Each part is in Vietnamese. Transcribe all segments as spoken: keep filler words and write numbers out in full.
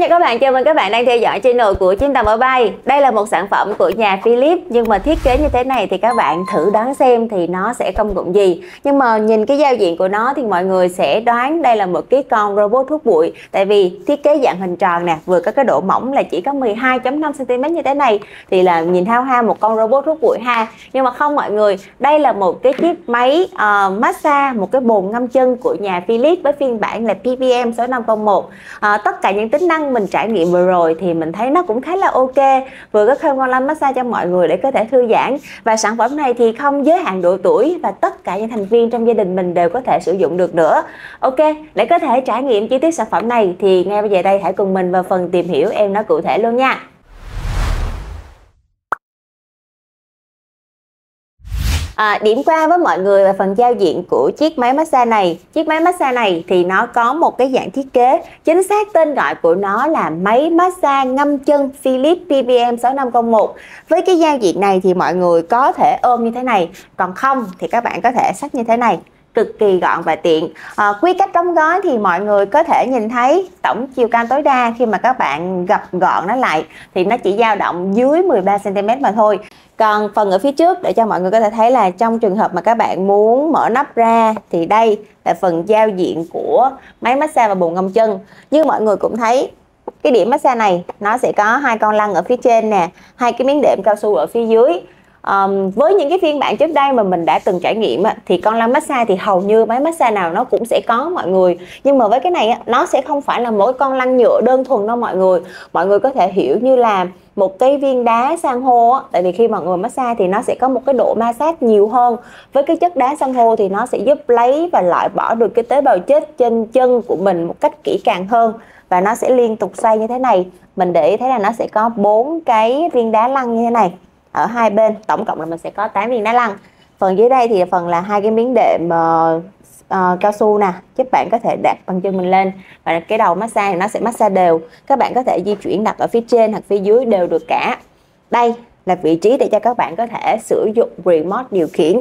chào các bạn, chào mừng các bạn đang theo dõi channel của Chim Tàu Ở Bay. Đây là một sản phẩm của nhà Philips, nhưng mà thiết kế như thế này thì các bạn thử đoán xem thì nó sẽ công dụng gì. Nhưng mà nhìn cái giao diện của nó thì mọi người sẽ đoán đây là một cái con robot hút bụi. Tại vì thiết kế dạng hình tròn nè, vừa có cái độ mỏng là chỉ có mười hai phẩy năm xăng ti mét như thế này thì là nhìn hao ha một con robot hút bụi ha. Nhưng mà không mọi người, đây là một cái chiếc máy uh, massage, một cái bồn ngâm chân của nhà Philips với phiên bản là P P M sáu năm không một. Uh, tất cả những tính năng mình trải nghiệm vừa rồi thì mình thấy nó cũng khá là ok, vừa có thêm con lăn massage cho mọi người để có thể thư giãn, và sản phẩm này thì không giới hạn độ tuổi và tất cả những thành viên trong gia đình mình đều có thể sử dụng được nữa. Ok, để có thể trải nghiệm chi tiết sản phẩm này thì ngay bây giờ đây hãy cùng mình vào phần tìm hiểu em nó cụ thể luôn nha. À, điểm qua với mọi người về phần giao diện của chiếc máy massage này. Chiếc máy massage này thì nó có một cái dạng thiết kế, chính xác tên gọi của nó là máy massage ngâm chân Philips P P M sáu năm không một. Với cái giao diện này thì mọi người có thể ôm như thế này, còn không thì các bạn có thể xách như thế này, cực kỳ gọn và tiện. À, quy cách đóng gói thì mọi người có thể nhìn thấy tổng chiều cao tối đa khi mà các bạn gập gọn nó lại thì nó chỉ dao động dưới mười ba xăng ti mét mà thôi. Còn phần ở phía trước để cho mọi người có thể thấy là trong trường hợp mà các bạn muốn mở nắp ra thì đây là phần giao diện của máy massage và bồn ngâm chân. Như mọi người cũng thấy cái điểm massage này nó sẽ có hai con lăn ở phía trên nè, hai cái miếng đệm cao su ở phía dưới. Um, với những cái phiên bản trước đây mà mình đã từng trải nghiệm thì con lăn massage thì hầu như máy massage nào nó cũng sẽ có mọi người, nhưng mà với cái này nó sẽ không phải là mỗi con lăn nhựa đơn thuần đâu mọi người. Mọi người có thể hiểu như là một cái viên đá san hô á, tại vì khi mọi người massage thì nó sẽ có một cái độ ma sát nhiều hơn. Với cái chất đá san hô thì nó sẽ giúp lấy và loại bỏ được cái tế bào chết trên chân của mình một cách kỹ càng hơn, và nó sẽ liên tục xoay như thế này. Mình để ý thấy là nó sẽ có bốn cái viên đá lăn như thế này ở hai bên, tổng cộng là mình sẽ có tám viên đá lăn. Phần dưới đây thì phần là hai cái miếng đệm uh, uh, cao su nè, giúp bạn có thể đặt bằng chân mình lên, và cái đầu massage thì nó sẽ massage đều. Các bạn có thể di chuyển đặt ở phía trên hoặc phía dưới đều được cả. Đây là vị trí để cho các bạn có thể sử dụng remote điều khiển.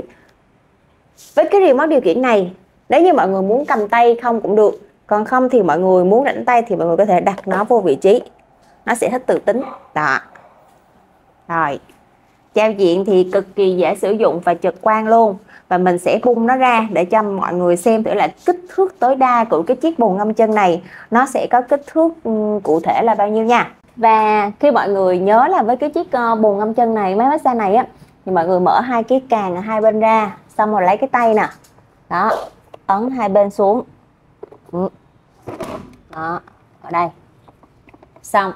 Với cái remote điều khiển này, nếu như mọi người muốn cầm tay không cũng được, còn không thì mọi người muốn rảnh tay thì mọi người có thể đặt nó vô vị trí, nó sẽ thích tự tính đó. Rồi, giao diện thì cực kỳ dễ sử dụng và trực quan luôn. Và mình sẽ bung nó ra để cho mọi người xem thử là kích thước tối đa của cái chiếc bồn ngâm chân này nó sẽ có kích thước cụ thể là bao nhiêu nha. Và khi mọi người nhớ là với cái chiếc bồn ngâm chân này, máy massage này á, thì mọi người mở hai cái càng ở hai bên ra, xong rồi lấy cái tay nè, đó, ấn hai bên xuống, đó, ở đây, xong.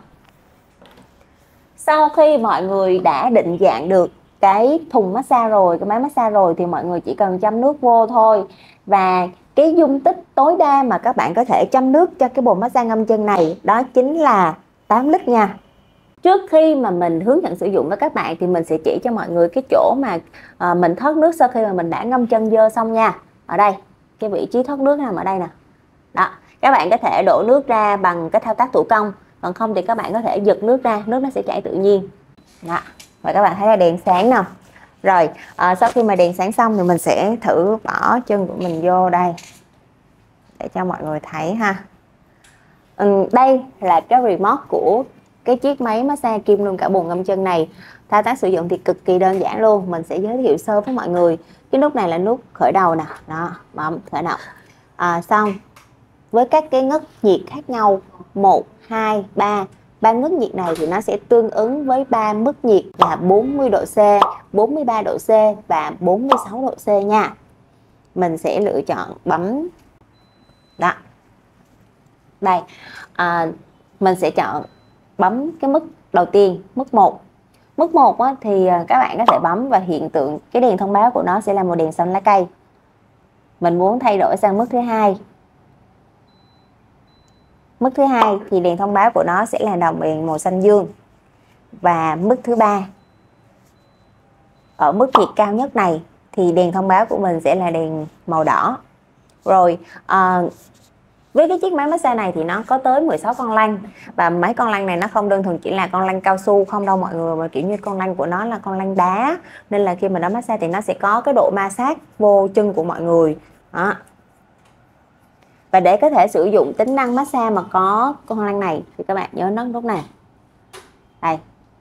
Sau khi mọi người đã định dạng được cái thùng massage rồi, cái máy massage rồi thì mọi người chỉ cần châm nước vô thôi. Và cái dung tích tối đa mà các bạn có thể châm nước cho cái bồn massage ngâm chân này đó chính là tám lít nha. Trước khi mà mình hướng dẫn sử dụng với các bạn thì mình sẽ chỉ cho mọi người cái chỗ mà à, mình thoát nước sau khi mà mình đã ngâm chân dơ xong nha. Ở đây, cái vị trí thoát nước nằm ở đây nè. Đó, các bạn có thể đổ nước ra bằng cái thao tác thủ công, còn không thì các bạn có thể giật nước ra, nước nó sẽ chảy tự nhiên. Đó, và các bạn thấy là đèn sáng nè. Rồi, à, sau khi mà đèn sáng xong thì mình sẽ thử bỏ chân của mình vô đây để cho mọi người thấy ha. Ừ, đây là cái remote của cái chiếc máy massage kim luôn cả bồn ngâm chân này. Thao tác sử dụng thì cực kỳ đơn giản luôn. Mình sẽ giới thiệu sơ với mọi người. Cái nút này là nút khởi đầu nè, đó, bấm khởi động. À, xong với các cái ngất nhiệt khác nhau, một, hai, ba. Ba ngất nhiệt này thì nó sẽ tương ứng với ba mức nhiệt là bốn mươi độ C, bốn mươi ba độ C và bốn mươi sáu độ C nha. Mình sẽ lựa chọn bấm đó. Đây, à, mình sẽ chọn bấm cái mức đầu tiên, mức một. Mức một á, thì các bạn có thể bấm và hiện tượng cái đèn thông báo của nó sẽ là màu đèn xanh lá cây. Mình muốn thay đổi sang mức thứ hai. Mức thứ hai thì đèn thông báo của nó sẽ là đồng đèn màu xanh dương. Và mức thứ ba, ở mức nhiệt cao nhất này thì đèn thông báo của mình sẽ là đèn màu đỏ. Rồi, à, với cái chiếc máy massage này thì nó có tới mười sáu con lăn. Và mấy con lăn này nó không đơn thuần chỉ là con lăn cao su không đâu mọi người, mà kiểu như con lăn của nó là con lăn đá. Nên là khi mà nó massage thì nó sẽ có cái độ ma sát vô chân của mọi người. Đó. Và để có thể sử dụng tính năng massage mà có con lăn này thì các bạn nhớ nấc nút này. Đây.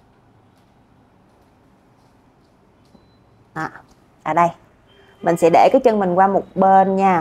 Đó, ở đây. Mình sẽ để cái chân mình qua một bên nha.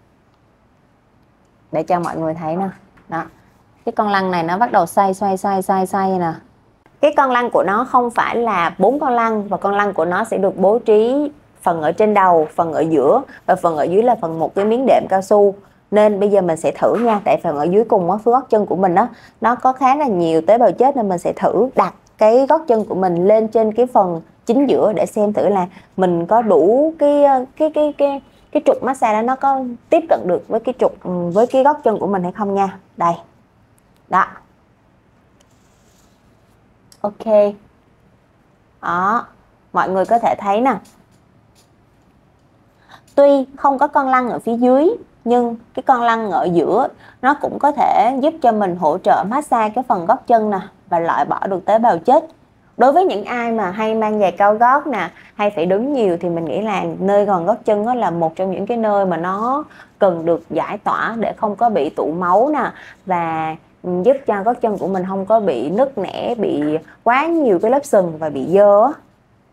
Để cho mọi người thấy nè. Đó. Cái con lăn này nó bắt đầu xoay xoay xoay xoay xoay nè. Cái con lăn của nó không phải là bốn con lăn, và con lăn của nó sẽ được bố trí phần ở trên đầu, phần ở giữa và phần ở dưới là phần một cái miếng đệm cao su. Nên bây giờ mình sẽ thử nha, tại phần ở dưới cùng á, phía gót chân của mình đó nó có khá là nhiều tế bào chết, nên mình sẽ thử đặt cái gót chân của mình lên trên cái phần chính giữa để xem thử là mình có đủ cái cái cái cái cái trục massage đó nó có tiếp cận được với cái trục với cái gót chân của mình hay không nha. Đây. Đó. Ok. Đó, mọi người có thể thấy nè. Tuy không có con lăn ở phía dưới, nhưng cái con lăn ở giữa nó cũng có thể giúp cho mình hỗ trợ massage cái phần gót chân nè, và loại bỏ được tế bào chết. Đối với những ai mà hay mang giày cao gót nè, hay phải đứng nhiều, thì mình nghĩ là nơi gần gót chân đó là một trong những cái nơi mà nó cần được giải tỏa để không có bị tụ máu nè, và giúp cho gót chân của mình không có bị nứt nẻ, bị quá nhiều cái lớp sừng và bị dơ á.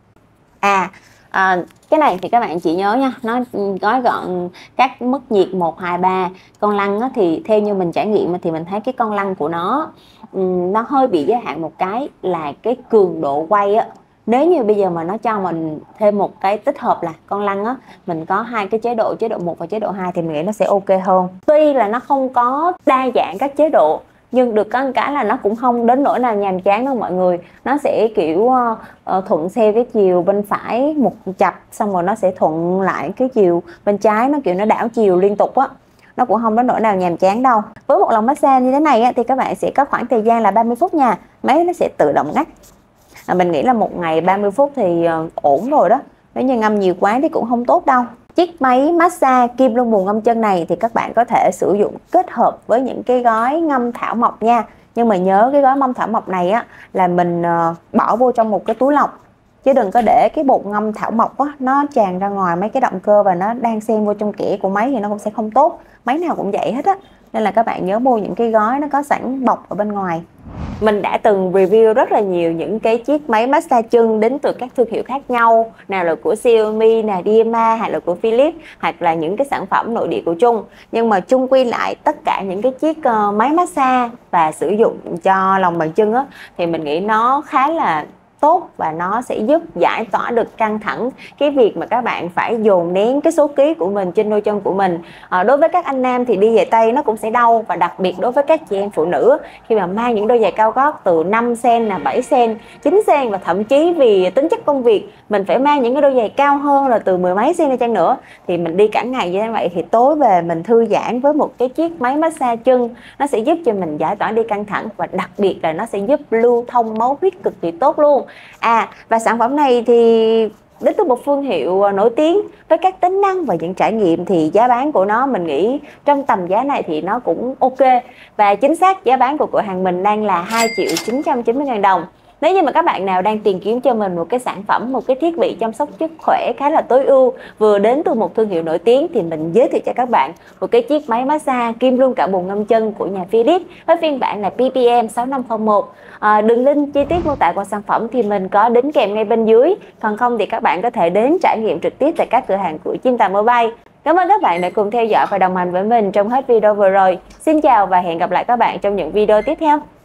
À, à, cái này thì các bạn chỉ nhớ nha, nó gói gọn các mức nhiệt một, hai, ba. Con lăn á, thì theo như mình trải nghiệm thì mình thấy cái con lăn của nó nó hơi bị giới hạn một cái là cái cường độ quay á. Nếu như bây giờ mà nó cho mình thêm một cái tích hợp là con lăn á, mình có hai cái chế độ, chế độ một và chế độ hai, thì mình nghĩ nó sẽ ok hơn. Tuy là nó không có đa dạng các chế độ, nhưng được có một cái là nó cũng không đến nỗi nào nhàm chán đâu mọi người. Nó sẽ kiểu uh, thuận theo cái chiều bên phải một chập, xong rồi nó sẽ thuận lại cái chiều bên trái, nó kiểu nó đảo chiều liên tục á. Nó cũng không đến nỗi nào nhàm chán đâu. Với một lần massage như thế này á, thì các bạn sẽ có khoảng thời gian là ba mươi phút nha. Máy nó sẽ tự động ngắt. À, mình nghĩ là một ngày ba mươi phút thì uh, ổn rồi đó. Nếu như ngâm nhiều quá thì cũng không tốt đâu. Chiếc máy massage kim lông bùn ngâm chân này thì các bạn có thể sử dụng kết hợp với những cái gói ngâm thảo mộc nha. Nhưng mà nhớ cái gói ngâm thảo mộc này á là mình uh, bỏ vô trong một cái túi lọc, chứ đừng có để cái bột ngâm thảo mộc á nó tràn ra ngoài mấy cái động cơ và nó đang xen vô trong kẽ của máy thì nó cũng sẽ không tốt. Máy nào cũng vậy hết á. Nên là các bạn nhớ mua những cái gói nó có sẵn bọc ở bên ngoài. Mình đã từng review rất là nhiều những cái chiếc máy massage chân đến từ các thương hiệu khác nhau, nào là của Xiaomi, nè, đê em a, hay là của Philips, hoặc là những cái sản phẩm nội địa của Trung. Nhưng mà chung quy lại tất cả những cái chiếc uh, máy massage và sử dụng cho lòng bàn chân á, thì mình nghĩ nó khá là tốt và nó sẽ giúp giải tỏa được căng thẳng cái việc mà các bạn phải dồn nén cái số ký của mình trên đôi chân của mình. À, đối với các anh nam thì đi giày tây nó cũng sẽ đau, và đặc biệt đối với các chị em phụ nữ khi mà mang những đôi giày cao gót từ năm xen nè, bảy xen, chín xen, và thậm chí vì tính chất công việc mình phải mang những cái đôi giày cao hơn là từ mười mấy xen đi chăng nữa, thì mình đi cả ngày như thế vậy thì tối về mình thư giãn với một cái chiếc máy massage chân, nó sẽ giúp cho mình giải tỏa đi căng thẳng, và đặc biệt là nó sẽ giúp lưu thông máu huyết cực kỳ tốt luôn. À, và sản phẩm này thì đến từ một thương hiệu nổi tiếng với các tính năng và những trải nghiệm, thì giá bán của nó mình nghĩ trong tầm giá này thì nó cũng ok. Và chính xác giá bán của cửa hàng mình đang là hai triệu chín trăm chín mươi ngàn đồng. Nếu như mà các bạn nào đang tìm kiếm cho mình một cái sản phẩm, một cái thiết bị chăm sóc sức khỏe khá là tối ưu, vừa đến từ một thương hiệu nổi tiếng, thì mình giới thiệu cho các bạn một cái chiếc máy massage kim lung cả bùn ngâm chân của nhà Philips với phiên bản là pê pê em sáu năm không một. À, đường link chi tiết mô tả của sản phẩm thì mình có đính kèm ngay bên dưới. Còn không thì các bạn có thể đến trải nghiệm trực tiếp tại các cửa hàng của Chim Tà Mobile. Cảm ơn các bạn đã cùng theo dõi và đồng hành với mình trong hết video vừa rồi. Xin chào và hẹn gặp lại các bạn trong những video tiếp theo.